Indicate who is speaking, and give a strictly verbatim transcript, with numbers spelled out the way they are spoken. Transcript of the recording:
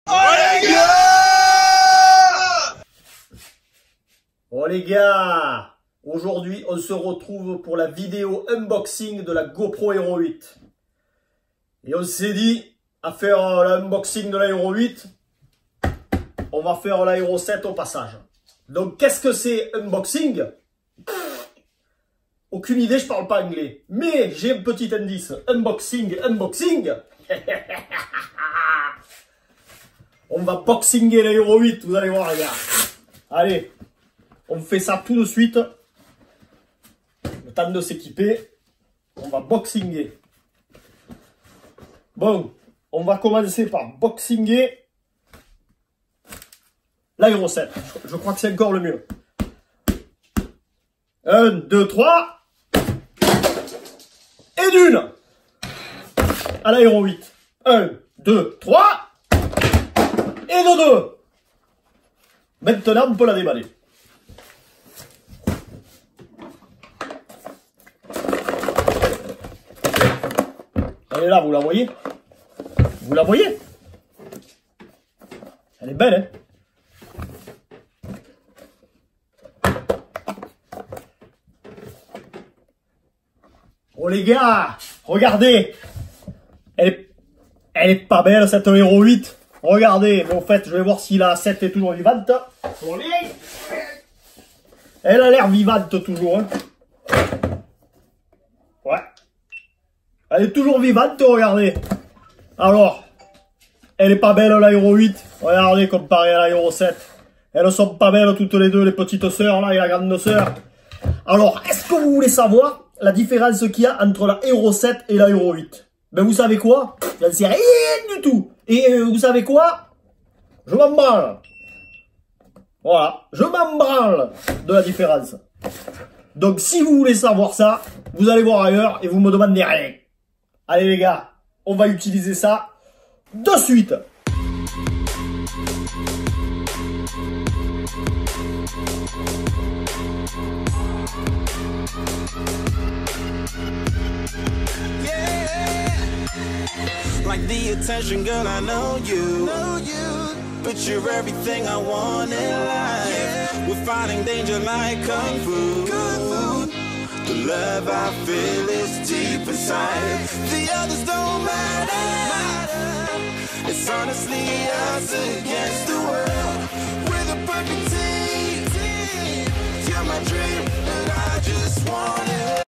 Speaker 1: Oh les gars! Oh les gars! Aujourd'hui, on se retrouve pour la vidéo unboxing de la GoPro Hero huit. Et on s'est dit, à faire l'unboxing de la Hero huit, on va faire la Hero sept au passage. Donc, qu'est-ce que c'est unboxing? Pff, aucune idée, je parle pas anglais. Mais j'ai un petit indice. Unboxing, unboxing. On va boxinger la Hero huit, vous allez voir les gars. Allez, on fait ça tout de suite. Le temps de s'équiper. On va boxinger. Bon, on va commencer par boxinger la Hero sept. Je crois que c'est encore le mieux. un, deux, trois. Et d'une. À la Hero huit. un, deux, trois. Et de deux. Maintenant, on peut la déballer. Elle est là, vous la voyez? Vous la voyez? Elle est belle, hein? Oh les gars, regardez. Elle est, elle est pas belle cette Hero huit. Regardez, mais en fait, je vais voir si la sept est toujours vivante. Elle a l'air vivante toujours, hein. Ouais. Elle est toujours vivante, regardez. Alors, elle est pas belle la Hero huit. Regardez, comparée à la Hero sept. Elles sont pas belles toutes les deux, les petites sœurs là et la grande sœur. Alors, est-ce que vous voulez savoir la différence qu'il y a entre la Hero sept et la Hero huit? Ben vous savez quoi? J'en sais rien du tout. Et euh, vous savez quoi? Je m'en branle. Voilà, je m'en branle de la différence. Donc si vous voulez savoir ça, vous allez voir ailleurs et vous me demandez rien. Allez les gars, on va utiliser ça de suite.
Speaker 2: Like the attention, girl, I know you. know you. But you're everything I want in life. Yeah. We're fighting danger like kung fu. Kung fu. The love I feel is deep inside. The others don't matter. It's honestly us against the world. We're the perfect team. You're my dream, and I just want it.